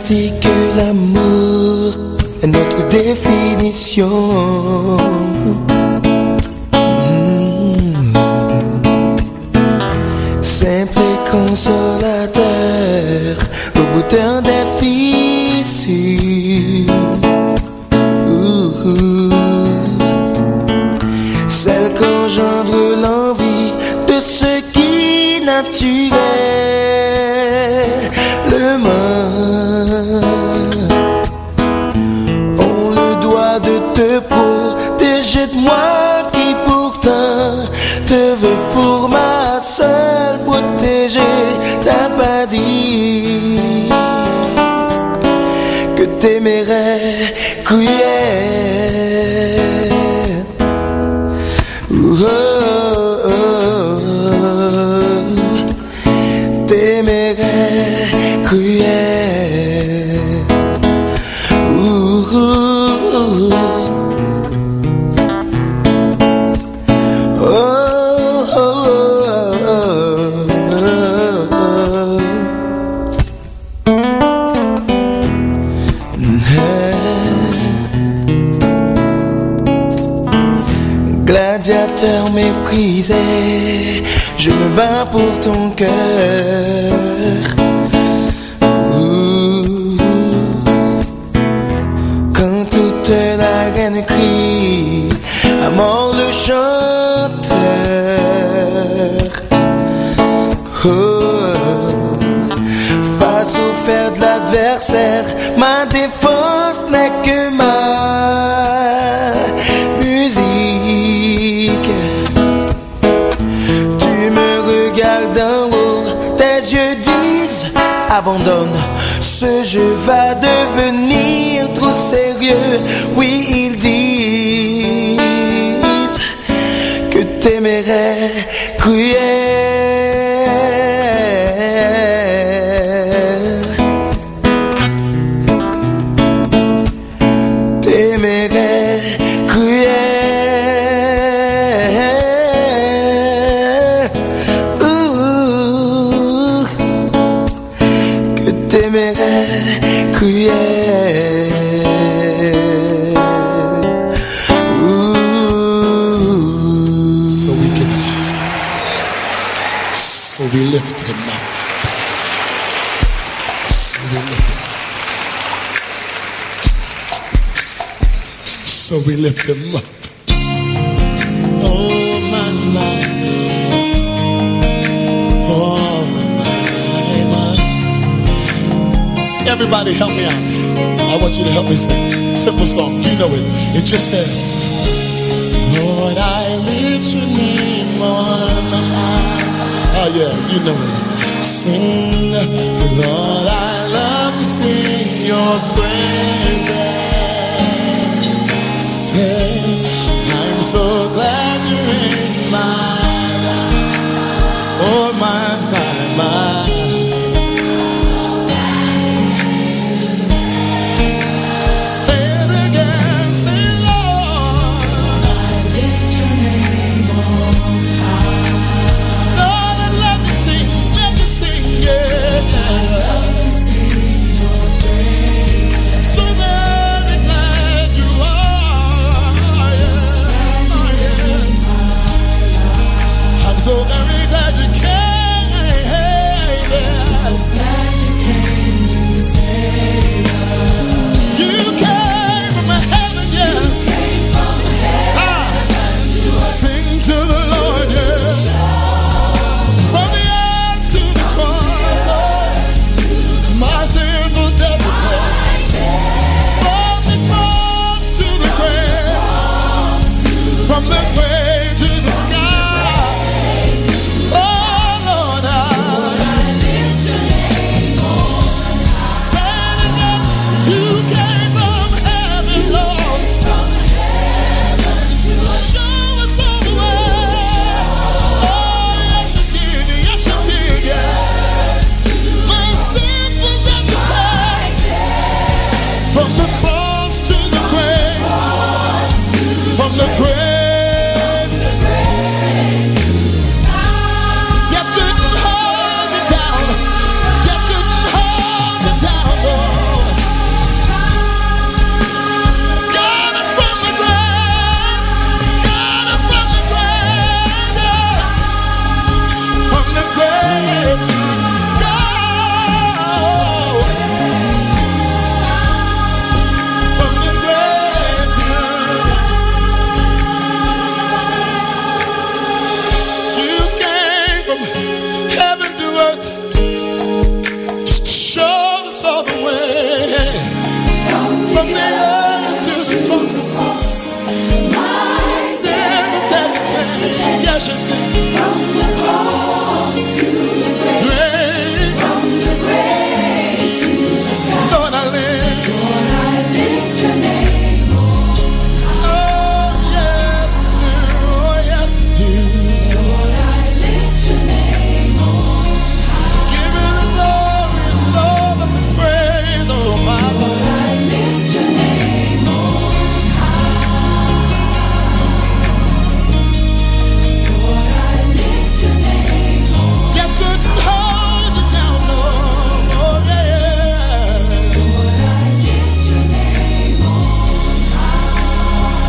dit que l'amour est notre définition. Simple et consolateur au bout d'un des fissures. Celle qu'engendre l'envie de ce qui naturel le mal. On le doit de te protéger de moi qui pourtant te veux pour ma seule protégée. T'as pas dit que t'aimerais cruel. T'aimerais cruel. Gladiateur méprisé, je me bats pour ton cœur. Quand toute la reine crie, à mort le chanteur. Face au fer de l'adversaire, ma défense n'est que ma musique. Tu me regardes d'en haut, tes yeux disent abandonne. Ce jeu va devenir trop sérieux. Oui, ils disent que t'aimerais cruel. T'aimerais cruel. Que t'aimerais cruel. So we give him up. So we lift him up. So we lift him up. So we lift him up. Oh my, my. Oh my. Everybody help me out. I want you to help me sing. Simple song, you know it. It just says, Lord, I lift your name on high. Oh yeah, you know it. Sing, Lord, I love to sing your praises. Say, I'm so glad you're in my life. Oh my, my, my. So very glad you came. worship you. From the cross to the grave, from the grave to the sky. Lord, I live. Lord, I lift your name on high. Oh, yes, I do. Oh, yes, I do. Lord, I lift your name on high. Give you the glory and all of the praise, oh, my Lord, Lord. I lift your name on high. Lord, I lift your name on high. Just couldn't hold you down, Lord. Oh, yeah. Lord, I lift your name on high.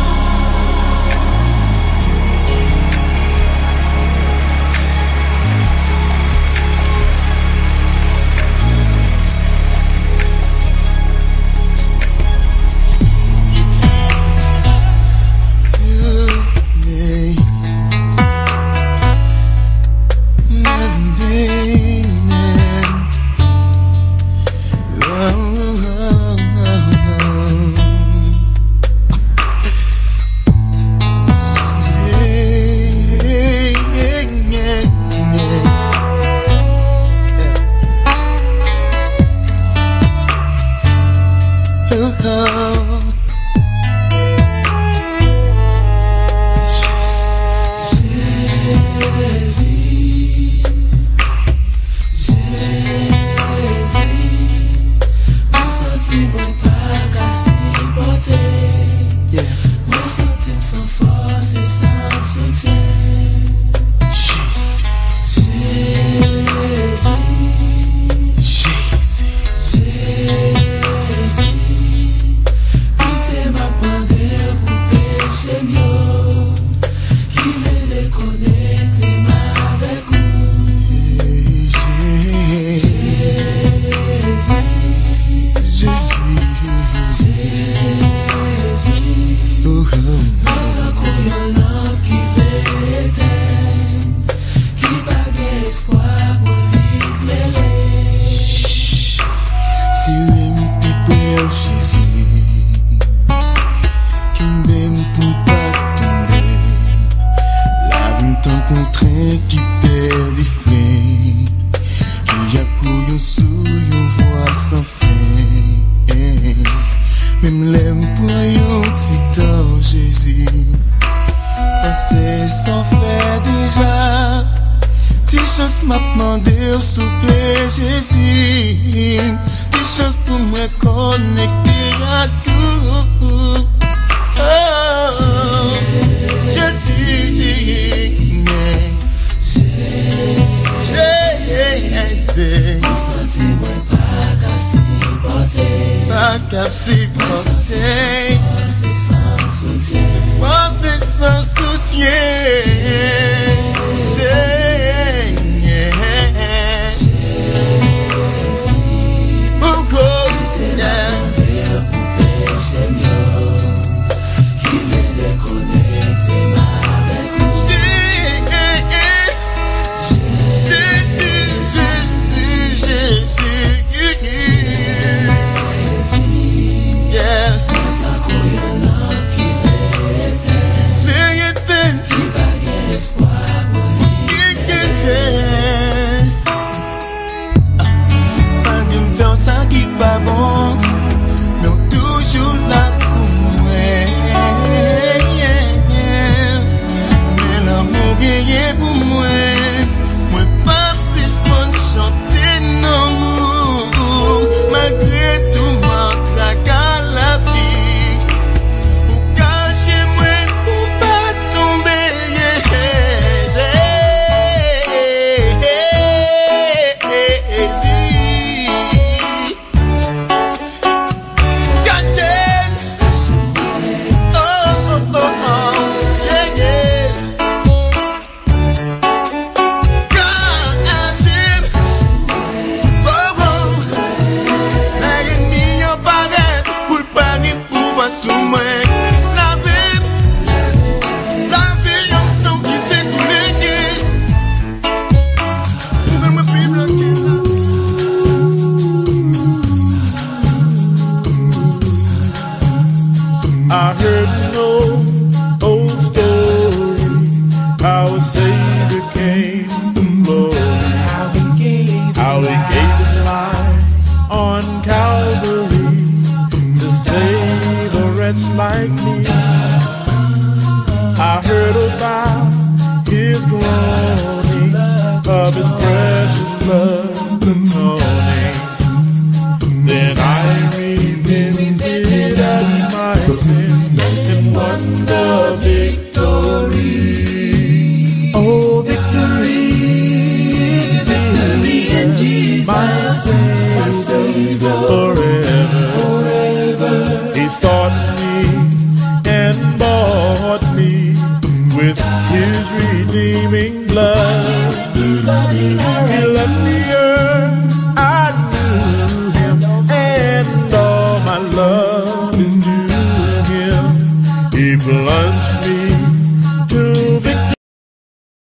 Yeah. Oh, victory, victory in Jesus, my Savior, forever. He sought me and bought me with His redeeming blood. He left the earth